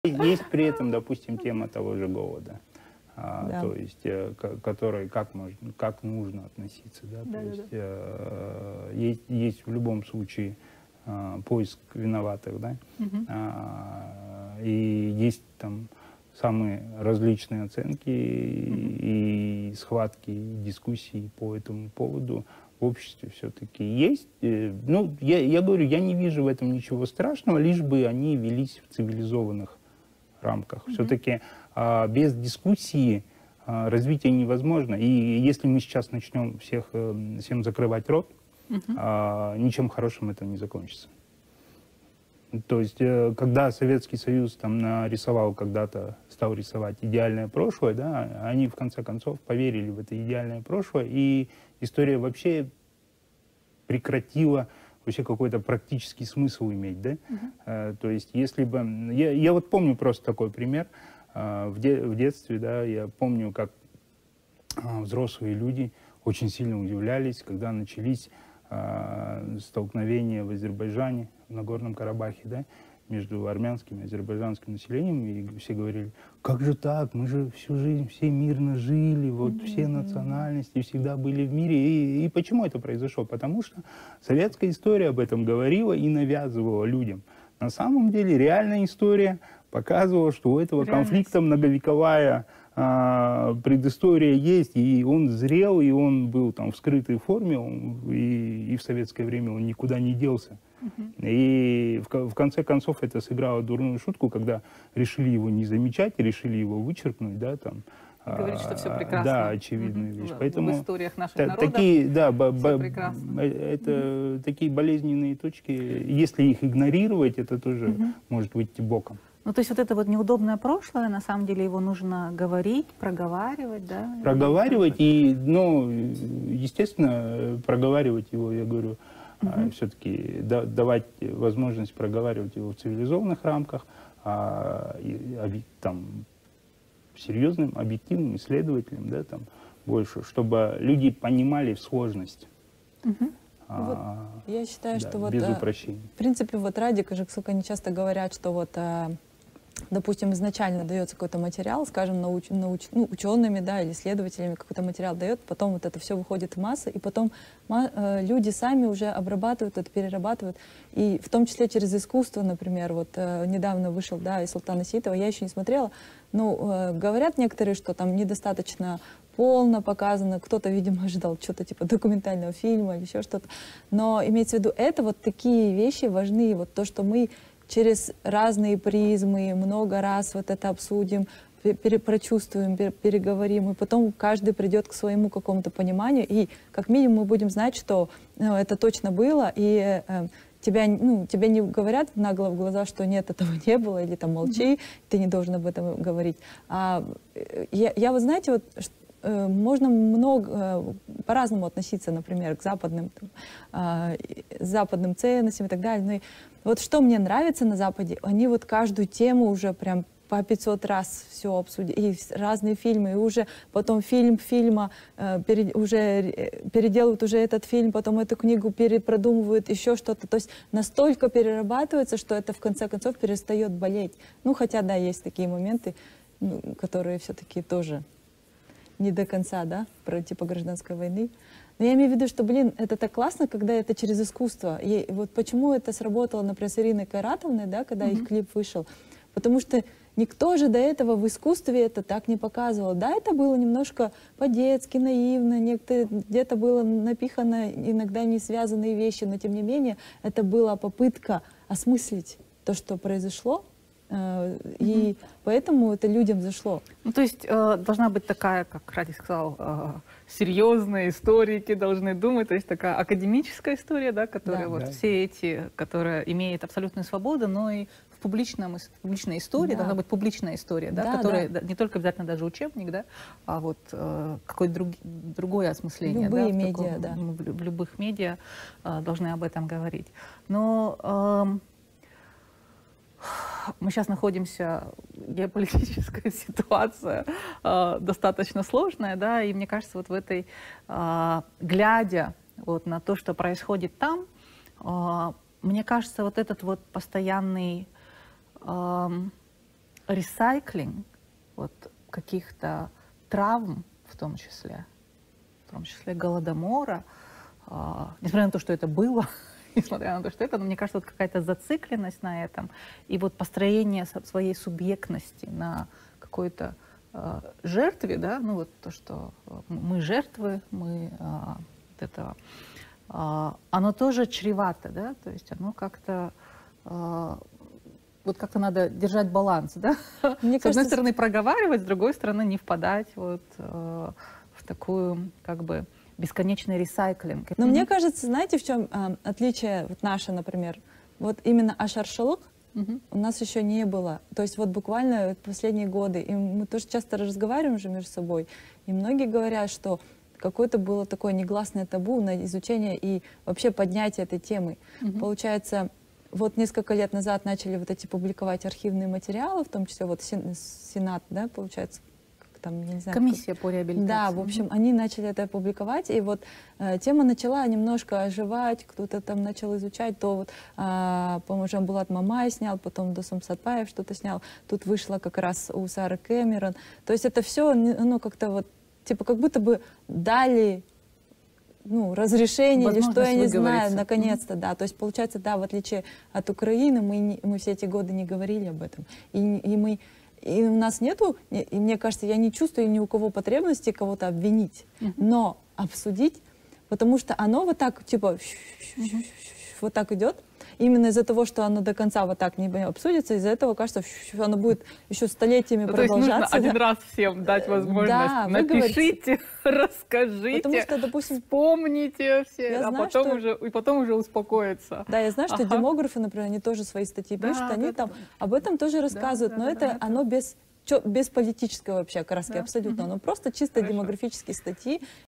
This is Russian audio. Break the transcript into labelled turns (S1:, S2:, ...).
S1: Есть при этом, допустим, тема того же голода,
S2: Да.
S1: то есть, который, как нужно относиться. Да?
S2: Да,
S1: То
S2: да,
S1: есть, есть в любом случае поиск виноватых, да? И есть там самые различные оценки и схватки, и дискуссии по этому поводу в обществе все-таки есть. Ну, я говорю, я не вижу в этом ничего страшного, лишь бы они велись в цивилизованных рамках. Все-таки без дискуссии развитие невозможно. И если мы сейчас начнем всем закрывать рот, ничем хорошим это не закончится. То есть, когда Советский Союз там нарисовал когда-то, стал рисовать идеальное прошлое, да, они в конце концов поверили в это идеальное прошлое, и история вообще прекратила вообще какой-то практический смысл иметь, да. То есть, если бы... Я вот помню просто такой пример. В детстве, да, я помню, как взрослые люди очень сильно удивлялись, когда начались столкновения в Азербайджане, в Нагорном Карабахе, да, между армянским и азербайджанским населением, и все говорили, как же так, мы же всю жизнь все мирно жили, вот все национальности всегда были в мире. И почему это произошло? Потому что советская история об этом говорила и навязывала людям. На самом деле реальная история показывала, что у этого конфликта многовековая предыстория есть, и он зрел, и он был там в скрытой форме, и в советское время он никуда не делся. И в конце концов это сыграло дурную шутку, когда решили его не замечать, решили его вычеркнуть, да, там.
S2: Говорит, что все прекрасно.
S1: Да, очевидная вещь. Поэтому
S2: в историях наших народов
S1: такие, да,
S2: прекрасно.
S1: это такие болезненные точки, если их игнорировать, это тоже может выйти боком.
S3: Ну, то есть вот это вот неудобное прошлое, на самом деле его нужно говорить, проговаривать, да?
S1: Проговаривать и, ну, естественно, проговаривать его, я говорю, все-таки давать возможность проговаривать его в цивилизованных рамках, там, серьезным, объективным исследователям, да, там, больше, чтобы люди понимали сложность.
S4: Вот, я считаю,
S1: да,
S4: что вот,
S1: без упрощения.
S4: В принципе, вот Радик и Жексук, они часто говорят, что вот, допустим, изначально дается какой-то материал, скажем, учеными, да, или исследователями какой-то материал дает, потом вот это все выходит в массы, и потом люди сами уже обрабатывают это, перерабатывают, и в том числе через искусство, например, вот недавно вышел, да, из Султана Ситова, я еще не смотрела, но говорят некоторые, что там недостаточно полно показано, кто-то, видимо, ожидал что-то типа документального фильма или еще что-то, но имеется в виду, это вот такие вещи важны, вот то, что мы через разные призмы много раз вот это обсудим, прочувствуем, переговорим, и потом каждый придет к своему какому-то пониманию, и как минимум мы будем знать, что это точно было, и тебе не говорят нагло в глаза, что нет, этого не было, или там молчи, ты не должен об этом говорить. Я вот знаете, вот можно много по-разному относиться, например, к западным ценностям и так далее. Но вот что мне нравится на Западе, они вот каждую тему уже прям по 500 раз все обсудили, и разные фильмы, и уже потом фильма уже переделывают уже этот фильм, потом эту книгу перепродумывают, еще что-то. То есть настолько перерабатывается, что это в конце концов перестает болеть. Ну, хотя, да, есть такие моменты, которые все-таки тоже не до конца, да, про типа гражданской войны. Но я имею в виду, что, блин, это так классно, когда это через искусство. И вот почему это сработало, например, с Ириной Кайратовной, да, когда их клип вышел. Потому что никто же до этого в искусстве это так не показывал. Да, это было немножко по-детски, наивно, где-то было напихано иногда не связанные вещи, но тем не менее это была попытка осмыслить то, что произошло, и поэтому это людям зашло.
S3: Ну, то есть должна быть такая, как Радик сказал, серьезные историки должны думать, то есть такая академическая история, да, которая все эти, которая имеет абсолютную свободу, но и в публичной истории должна быть публичная история, да, которая не только обязательно даже учебник, да, а вот какое-то другое осмысление.
S4: Любые
S3: да,
S4: медиа, да.
S3: В любых медиа должны об этом говорить. Но мы сейчас находимся, геополитическая ситуация достаточно сложная, да, и мне кажется, вот в этой, глядя вот на то, что происходит там, мне кажется, вот этот вот постоянный ресайклинг вот каких-то травм, в том числе Голодомора, несмотря на то, что это было, несмотря на то, что это, но мне кажется, вот какая-то зацикленность на этом и вот построение своей субъектности на какой-то жертве, да, ну вот то, что мы жертвы, мы вот этого, оно тоже чревато, да, то есть оно как-то вот как-то надо держать баланс, да,
S4: Мне
S3: с одной
S4: кажется,
S3: стороны проговаривать, с другой стороны не впадать вот в такую как бы бесконечный ресайклинг.
S4: Но мне кажется, знаете, в чем отличие вот наше, например, вот именно ашаршылык у нас еще не было. То есть вот буквально последние годы, и мы тоже часто разговариваем же между собой, и многие говорят, что какое-то было такое негласное табу на изучение и вообще поднятие этой темы. Получается, вот несколько лет назад начали вот эти публиковать архивные материалы, в том числе вот Сенат, да, получается, там, я не знаю,
S3: комиссия по реабилитации.
S4: Да, в общем, они начали это публиковать, и вот тема начала немножко оживать, кто-то там начал изучать, то вот, по-моему, Жанбулат Мамай снял, потом Досум Сатпаев что-то снял, тут вышла как раз у Сары Кэмерон, то есть это все, ну, как-то вот, типа, как будто бы дали, ну, разрешение или что, я не знаю, наконец-то, да, то есть получается, да, в отличие от Украины, мы все эти годы не говорили об этом, и у нас нету, и мне кажется, я не чувствую ни у кого потребности кого-то обвинить, но обсудить, потому что оно вот так, типа, вот так идет. Именно из-за того, что оно до конца вот так не обсудится, из-за этого, кажется, оно будет еще столетиями продолжаться.
S3: То есть нужно один раз всем дать возможность.
S4: Да,
S3: напишите, расскажите,
S4: потому что, допустим,
S3: вспомните все,
S4: я знаю,
S3: потом уже успокоиться.
S4: Да, я знаю, что демографы, например, они тоже свои статьи пишут, они там об этом тоже рассказывают, но это оно без политической вообще окраски, абсолютно. Оно просто чисто демографические статьи,